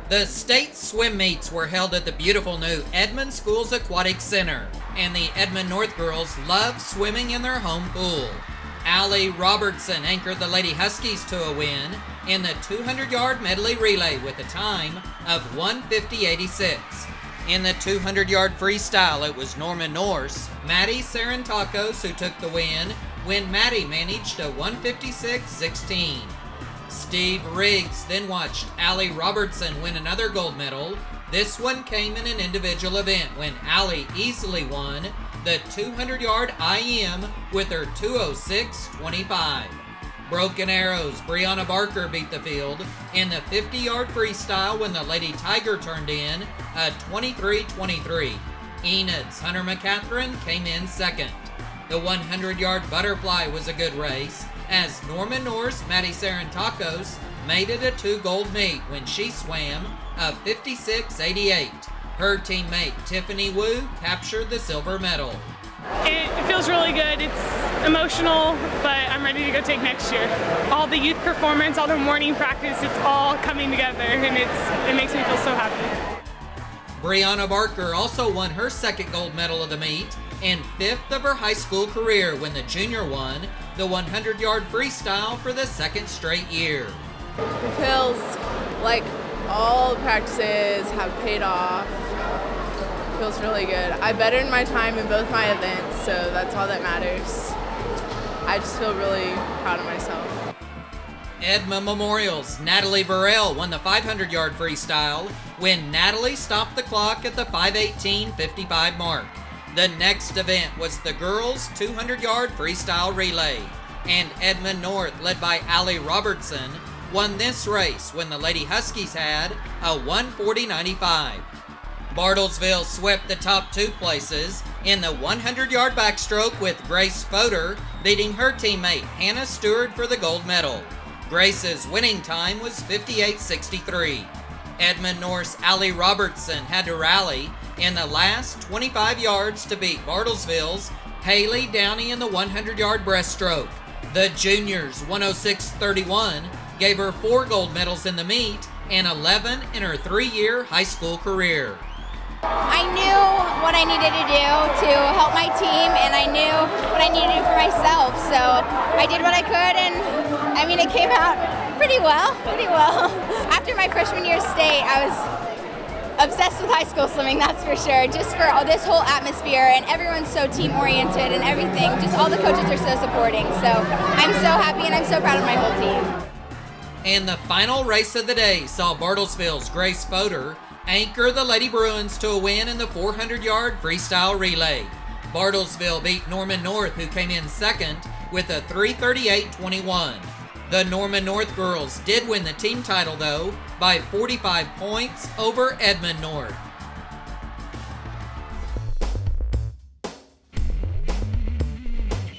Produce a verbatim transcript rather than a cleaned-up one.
The state swim meets were held at the beautiful new Edmond Schools Aquatic Center, and the Edmond North girls love swimming in their home pool. Allie Robertson anchored the Lady Huskies to a win in the two hundred yard medley relay with a time of one fifty eighty-six. In the two hundred yard freestyle, it was Norman Norse, Maddie Sarantakos who took the win when Maddie managed a one fifty-six sixteen. Steve Riggs then watched Allie Robertson win another gold medal. This one came in an individual event when Allie easily won the two hundred yard I M with her two oh six twenty-five. Broken Arrows, Brianna Barker beat the field in the fifty yard freestyle when the Lady Tiger turned in a twenty-three twenty-three. Enid's Hunter McCatherine came in second. The one hundred yard butterfly was a good race, as Norman Norse Maddie Sarantakos made it a two gold meet when she swam a fifty-six eighty-eight. Her teammate Tiffany Wu captured the silver medal. It, it feels really good. It's emotional, but I'm ready to go take next year. All the youth performance, all the morning practice, it's all coming together, and it's it makes me feel so happy. Brianna Barker also won her second gold medal of the meet and fifth of her high school career when the junior won the one hundred yard freestyle for the second straight year. It feels like all the practices have paid off. It feels really good. I bettered my time in both my events, so that's all that matters. I just feel really proud of myself. Edmond Memorial's Natalie Burrell won the five hundred yard freestyle when Natalie stopped the clock at the five eighteen fifty-five mark. The next event was the girls' two hundred yard freestyle relay, and Edmond North, led by Allie Robertson, won this race when the Lady Huskies had a one forty ninety-five. Bartlesville swept the top two places in the one hundred yard backstroke with Grace Fodor beating her teammate Hannah Stewart for the gold medal. Grace's winning time was fifty-eight sixty-three. Edmond North's Allie Robertson had to rally in the last twenty-five yards to beat Bartlesville's Haley Downey in the one hundred yard breaststroke. The juniors' one oh six thirty-one gave her four gold medals in the meet and eleven in her three-year high school career. I knew what I needed to do to help my team, and I knew what I needed to do for myself. So I did what I could, and I mean, it came out pretty well, pretty well. After my freshman year of state, I was obsessed with high school swimming, that's for sure. Just for all this whole atmosphere, and everyone's so team-oriented and everything. Just all the coaches are so supporting. So I'm so happy, and I'm so proud of my whole team. And the final race of the day saw Bartlesville's Grace Fodor anchor the Lady Bruins to a win in the four hundred yard freestyle relay. Bartlesville beat Norman North, who came in second, with a three thirty-eight twenty-one. The Norman North girls did win the team title, though, by forty-five points over Edmond North.